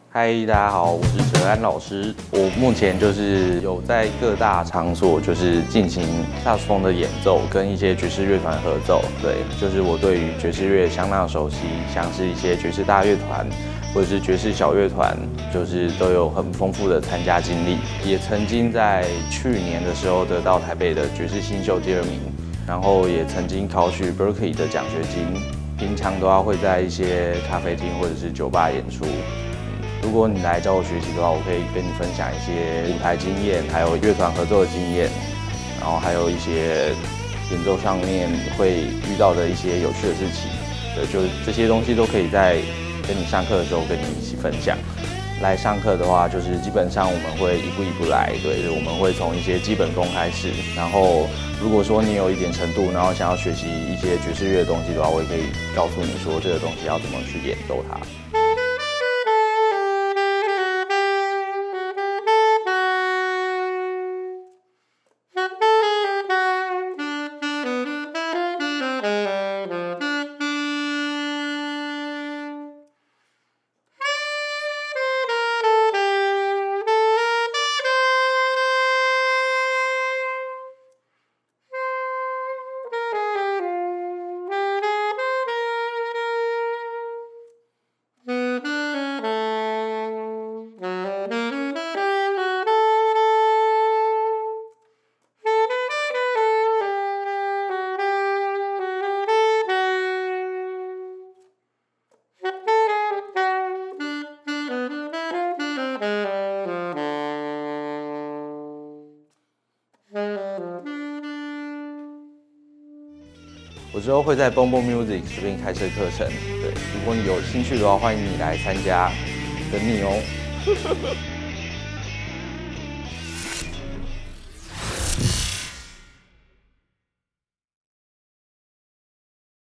嗨，大家好，我是哲安老师。我目前就是有在各大场所就是进行萨克斯风的演奏，跟一些爵士乐团合奏。对，就是我对于爵士乐相当熟悉，像是一些爵士大乐团或者是爵士小乐团，就是都有很丰富的参加经历。也曾经在去年的时候得到台北的爵士新秀第2名，然后也曾经考取 Berkeley 的奖学金。平常都要会在一些咖啡厅或者是酒吧演出。如果你来找我学习的话，我可以跟你分享一些舞台经验，还有乐团合作的经验，然后还有一些演奏上面会遇到的一些有趣的事情。对，就这些东西都可以在跟你上课的时候跟你一起分享。来上课的话，就是基本上我们会一步一步来，对，我们会从一些基本功开始。然后，如果说你有一点程度，然后想要学习一些爵士乐的东西的话，我也可以告诉你说这个东西要怎么去演奏它。我之后会在 Bonbon Music 这边开设课程，对，如果你有兴趣的话，欢迎你来参加，等你哦。